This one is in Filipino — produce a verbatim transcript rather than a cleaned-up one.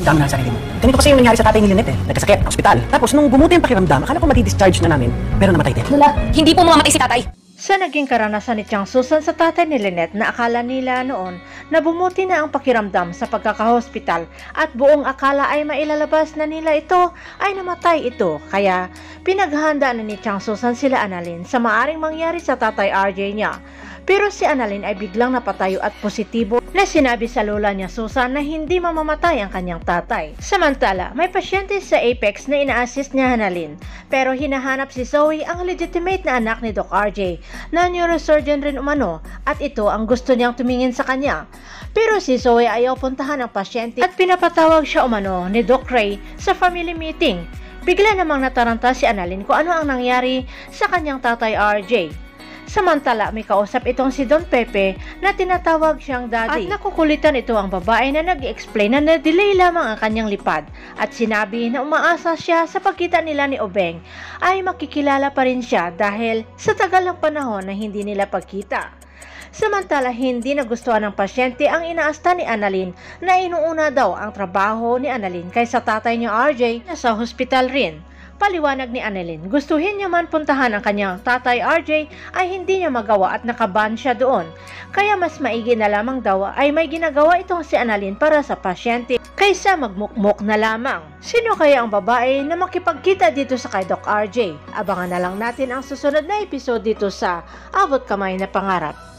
Dami na sa sarili mo. Ganito kasi yung nangyari sa tatay ni Lynette eh. Nagkasakit, ospital. Tapos nung bumuti yung pakiramdam, akala ko madi-discharge na namin. Pero namatay din. Lola, hindi po mamamatay si tatay. Sa naging karanasan ni Tiang Susan sa tatay ni Lynette na akala nila noon na bumuti na ang pakiramdam sa pagkakahospital at buong akala ay mailalabas na nila ito ay namatay ito. Kaya pinaghahanda na ni Tiang Susan sila Annalyn sa maaring mangyari sa tatay R J niya. Pero si Annalyn ay biglang napatayo at positibo na sinabi sa lola niya Susan na hindi mamamatay ang kanyang tatay. Samantala, may pasyente sa Apex na ina-assist niya Annalyn. Pero hinahanap si Zoe, ang legitimate na anak ni Doc R J, na neurosurgeon rin umano, at ito ang gusto niyang tumingin sa kanya. Pero si Zoe ayaw puntahan ang pasyente at pinapatawag siya umano ni Doc Ray sa family meeting. Bigla namang nataranta si Annalyn kung ano ang nangyari sa kanyang tatay R J. Samantala, may kausap itong si Don Pepe na tinatawag siyang daddy. At nakukulitan ito ang babae na nag-explain na na-delay lamang ang kanyang lipad at sinabi na umaasa siya sa pagkita nila ni Obeng ay makikilala pa rin siya dahil sa tagal ng panahon na hindi nila pagkita. Samantala, hindi nagustuhan ng pasyente ang inaasta ni Annalyn na inuuna daw ang trabaho ni Annalyn kaysa tatay niya R J na sa hospital rin. Paliwanag ni Annalyn, gustuhin niya man puntahan ang kanyang tatay R J ay hindi niya magawa at nakaban siya doon. Kaya mas maigi na lamang daw ay may ginagawa itong si Annalyn para sa pasyente kaysa magmukmok na lamang. Sino kaya ang babae na makipagkita dito sa kay Doc R J? Abangan na lang natin ang susunod na episode dito sa Abot Kamay na Pangarap.